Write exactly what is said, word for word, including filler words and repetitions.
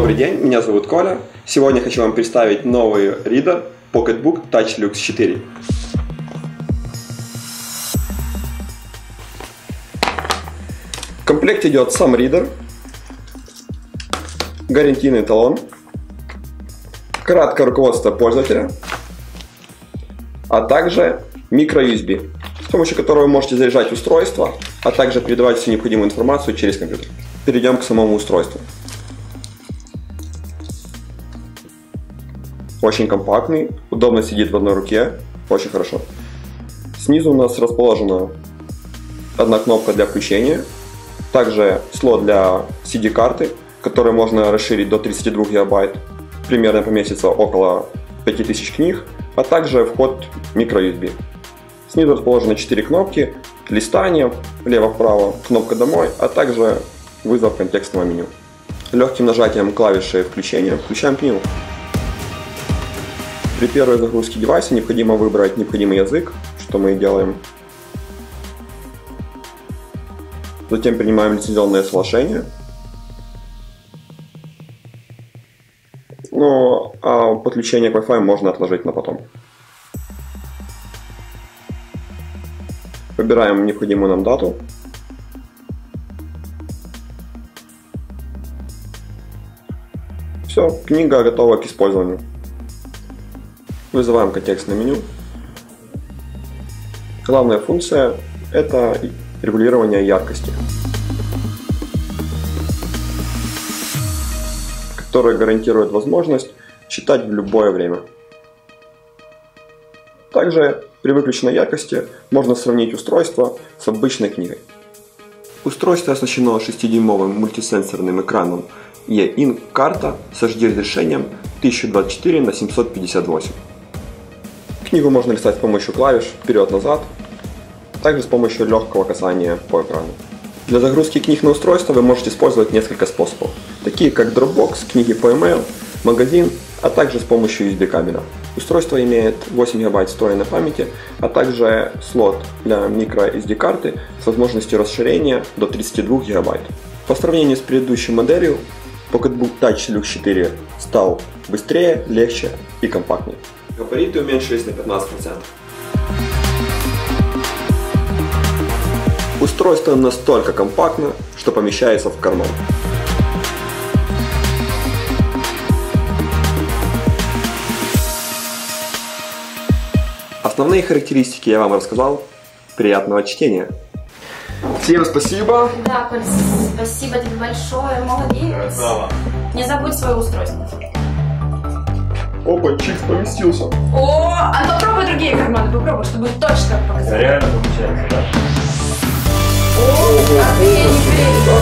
Добрый день, меня зовут Коля. Сегодня хочу вам представить новый ридер PocketBook Touch Luxe четыре. В комплекте идет сам ридер, гарантийный талон, краткое руководство пользователя, а также микро-ю эс би, с помощью которого вы можете заряжать устройство, а также передавать всю необходимую информацию через компьютер. Перейдем к самому устройству. Очень компактный, удобно сидит в одной руке, очень хорошо. Снизу у нас расположена одна кнопка для включения, также слот для си ди-карты, который можно расширить до тридцати двух гигабайт, примерно поместится около пяти тысяч книг, а также вход микро-ю эс би. Снизу расположены четыре кнопки: листание, влево-вправо, кнопка «Домой», а также вызов контекстного меню. Легким нажатием клавиши включения включаем книгу. При первой загрузке девайса необходимо выбрать необходимый язык, что мы и делаем. Затем принимаем лицензионное соглашение. Ну, а подключение к Wi-Fi можно отложить на потом. Выбираем необходимую нам дату. Все, книга готова к использованию. Вызываем контекстное меню. Главная функция – это регулирование яркости, которое гарантирует возможность читать в любое время. Также при выключенной яркости можно сравнить устройство с обычной книгой. Устройство оснащено шестидюймовым мультисенсорным экраном E-Ink карта с эйч ди разрешением тысяча двадцать четыре на семьсот пятьдесят восемь. Книгу можно листать с помощью клавиш вперед-назад, также с помощью легкого касания по экрану. Для загрузки книг на устройство вы можете использовать несколько способов, такие как Dropbox, книги по e-mail, магазин, а также с помощью ю эс би кабеля. Устройство имеет восемь гигабайт встроенной памяти, а также слот для micro эс ди карты с возможностью расширения до тридцати двух гигабайт. По сравнению с предыдущей моделью, PocketBook Touch Luxe четыре стал быстрее, легче и компактнее. Габариты уменьшились на пятнадцать процентов. Устройство настолько компактно, что помещается в карман. Основные характеристики я вам рассказал. Приятного чтения! Всем спасибо! Да, Коль, спасибо тебе большое, молодец! Да. Не забудь свое устройство. Опа, чикс поместился. О, а ну попробуй другие карманы, попробуй, чтобы точно показать. Реально получается, да? О, как я не верю.